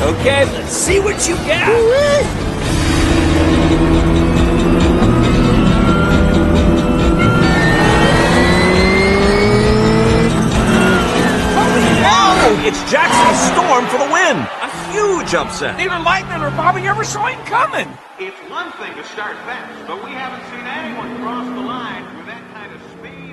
Okay, let's see what you got. It's Jackson Storm for the win. A huge upset. Neither Lightning or Bobby ever saw him coming. It's one thing to start fast, but we haven't seen anyone cross the line with that kind of speed.